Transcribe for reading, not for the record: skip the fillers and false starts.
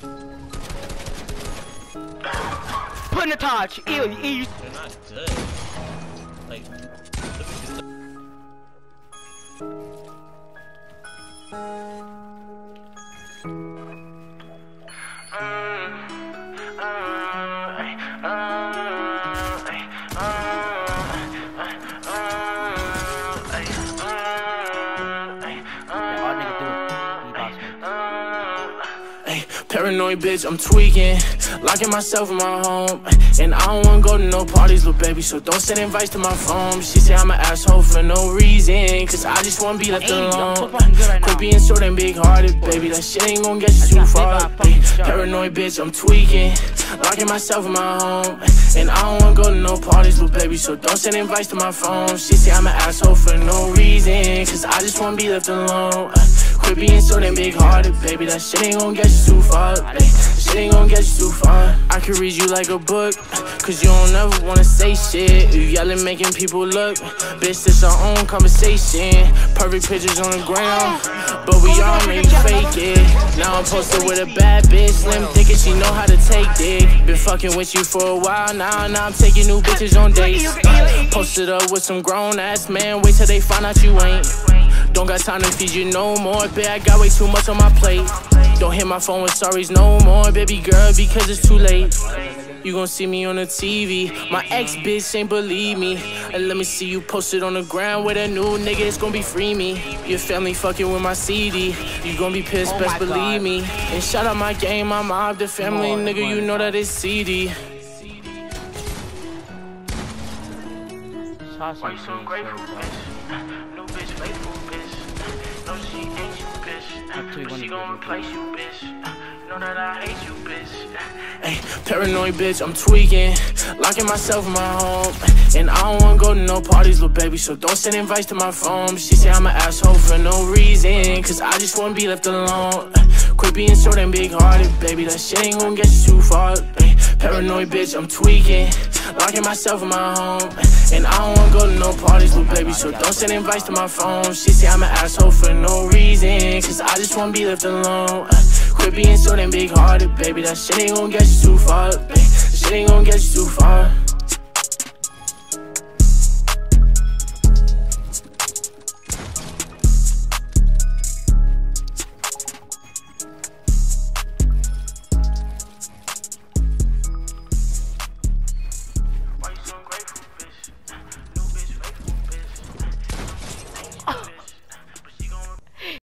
Put in the touch. Ew. They're not good. Like, look at this. Paranoid bitch, I'm tweaking, locking myself in my home. And I don't wanna go to no parties, little baby, so don't send invites to my phone. She say I'm an asshole for no reason, cause I just wanna be left alone. Quit being so damn big-hearted, baby, that shit ain't gonna get you too far. Paranoid bitch, I'm tweaking, locking myself in my home. And I don't wanna go to no parties, little baby, so don't send invites to my phone. She say I'm an asshole for no reason, cause I just wanna be left alone. Quit being so damn big-hearted, baby, that shit ain't gonna get you too far, baby. Shit ain't gonna get you too far. I can read you like a book, cause you don't ever wanna say shit. You yelling, making people look. Bitch, it's our own conversation. Perfect pictures on the ground, but we all maybe fake it. Now I'm posted with a bad bitch, slim thick and she know how to take dick. Been fucking with you for a while now I'm taking new bitches on dates. Posted up with some grown-ass man, wait till they find out you ain't. Don't got time to feed you no more, bitch, I got way too much on my plate. Don't hit my phone with sorries no more, baby girl, because it's too late. You gon' see me on the TV, my ex-bitch ain't believe me. And let me see you posted on the ground with a new nigga, it's gon' be free me. Your family fucking with my CD, you gon' be pissed, best believe me. And shout out my game, my mob, the family, nigga, you know that it's CD. Why you so grateful, bitch? No bitch faithful, bitch. No, she ain't you, bitch. But she gon' replace you, bitch. Know that I hate you, bitch. Ay, paranoid bitch, I'm tweaking, locking myself in my home. And I don't wanna go to no parties, little baby, so don't send invites to my phone. She say I'm an asshole for no reason, cause I just wanna be left alone. Quit being so damn big-hearted, baby, that shit ain't gonna get you too far. Ay, paranoid bitch, I'm tweaking, locking myself in my home. And I don't wanna go to no parties, little baby, so don't send invites to my phone. She say I'm an asshole for no reason, cause I just wanna be left alone. Quit being so damn big-hearted, baby, that shit ain't gonna get you too far, baby. That shit ain't gonna get you too far.